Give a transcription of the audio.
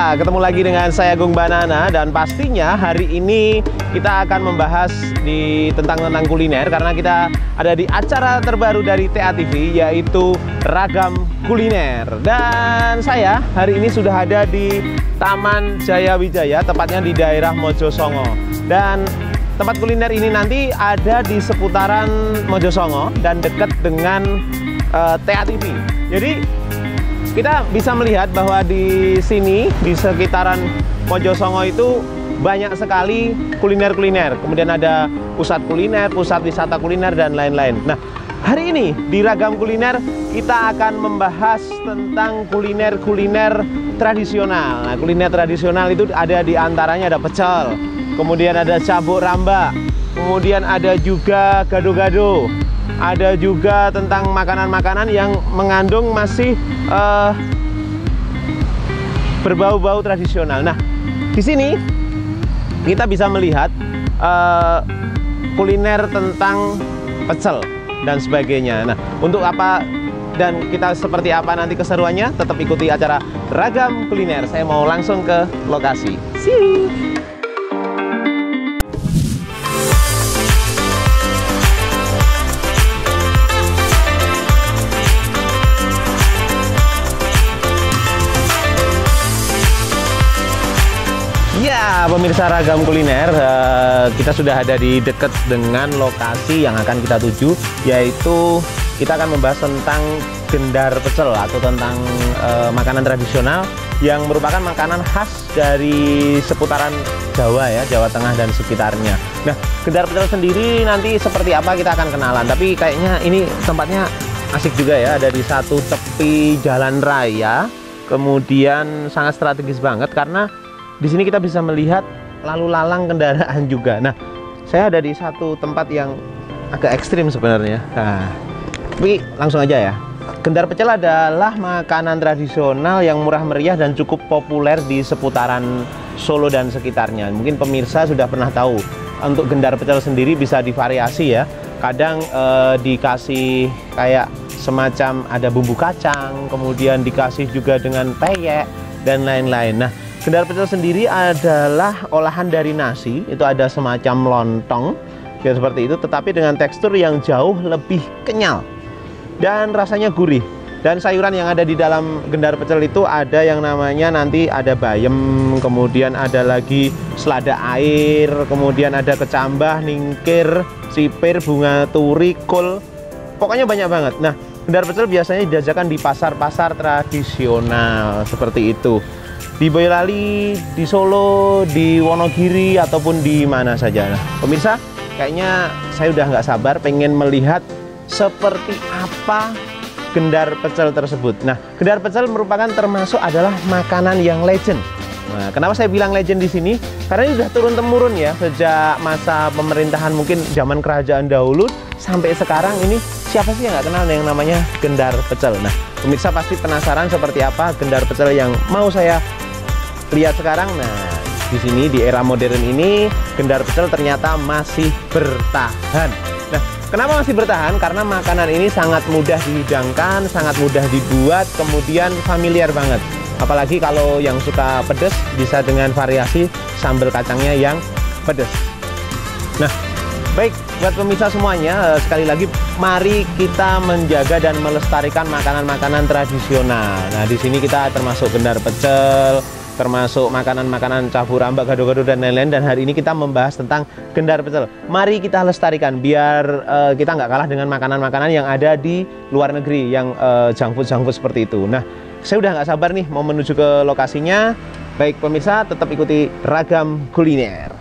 Ya, ketemu lagi dengan saya Gung Banana, dan pastinya hari ini kita akan membahas tentang kuliner karena kita ada di acara terbaru dari TA TV, yaitu Ragam Kuliner. Dan saya hari ini sudah ada di Taman Jaya Wijaya, tepatnya di daerah Mojosongo. Dan tempat kuliner ini nanti ada di seputaran Mojosongo dan dekat dengan TA TV. Jadi kita bisa melihat bahwa di sini, di sekitaran Mojosongo itu banyak sekali kuliner-kuliner. Kemudian ada pusat kuliner, pusat wisata kuliner, dan lain-lain. Nah, hari ini di Ragam Kuliner kita akan membahas tentang kuliner-kuliner tradisional. Nah, kuliner tradisional itu ada di antaranya ada pecel, kemudian ada cabuk ramba, kemudian ada juga gado-gado. Ada juga tentang makanan-makanan yang mengandung masih berbau-bau tradisional. Nah, di sini kita bisa melihat kuliner tentang pecel dan sebagainya. Nah, untuk apa dan kita seperti apa nanti keseruannya, tetap ikuti acara Ragam Kuliner. Saya mau langsung ke lokasi. See you. Ya, pemirsa Ragam Kuliner, kita sudah ada di dekat dengan lokasi yang akan kita tuju, yaitu kita akan membahas tentang gendar pecel atau tentang makanan tradisional yang merupakan makanan khas dari seputaran Jawa ya, Jawa Tengah dan sekitarnya. Nah, gendar pecel sendiri nanti seperti apa kita akan kenalan, tapi kayaknya ini tempatnya asik juga ya, ada di satu tepi jalan raya, kemudian sangat strategis banget karena di sini kita bisa melihat lalu lalang kendaraan juga. Nah, saya ada di satu tempat yang agak ekstrim sebenarnya. Nah, tapi langsung aja ya. Gendar pecel adalah makanan tradisional yang murah meriah dan cukup populer di seputaran Solo dan sekitarnya. Mungkin pemirsa sudah pernah tahu. Untuk gendar pecel sendiri bisa divariasi ya. Kadang dikasih kayak semacam ada bumbu kacang, kemudian dikasih juga dengan peyek dan lain-lain. Nah, gendar pecel sendiri adalah olahan dari nasi, itu ada semacam lontong ya seperti itu, tetapi dengan tekstur yang jauh lebih kenyal dan rasanya gurih. Dan sayuran yang ada di dalam gendar pecel itu ada yang namanya nanti ada bayam, kemudian ada lagi selada air, kemudian ada kecambah, ningkir, sipir, bunga turi, kol, pokoknya banyak banget. Nah, gendar pecel biasanya dijajakan di pasar-pasar tradisional seperti itu, di Boyolali, di Solo, di Wonogiri, ataupun di mana saja. Nah, pemirsa, kayaknya saya udah nggak sabar pengen melihat seperti apa gendar pecel tersebut. Nah, gendar pecel merupakan termasuk adalah makanan yang legend. Nah, kenapa saya bilang legend di sini? Karena ini sudah turun-temurun ya, sejak masa pemerintahan mungkin zaman kerajaan dahulu sampai sekarang ini siapa sih yang nggak kenal yang namanya gendar pecel? Nah, pemirsa pasti penasaran seperti apa gendar pecel yang mau saya lihat sekarang. Nah, di sini di era modern ini gendar pecel ternyata masih bertahan. Nah, kenapa masih bertahan? Karena makanan ini sangat mudah dihidangkan, sangat mudah dibuat, kemudian familiar banget. Apalagi kalau yang suka pedas bisa dengan variasi sambal kacangnya yang pedas. Nah, baik buat pemirsa semuanya, sekali lagi mari kita menjaga dan melestarikan makanan-makanan tradisional. Nah, di sini kita termasuk gendar pecel, termasuk makanan-makanan cabuk ramba, gado-gado, dan lain-lain. Dan hari ini kita membahas tentang gendar pecel. Mari kita lestarikan biar kita nggak kalah dengan makanan-makanan yang ada di luar negeri yang junk food seperti itu. Nah, saya udah nggak sabar nih mau menuju ke lokasinya. Baik pemirsa, tetap ikuti Ragam Kuliner.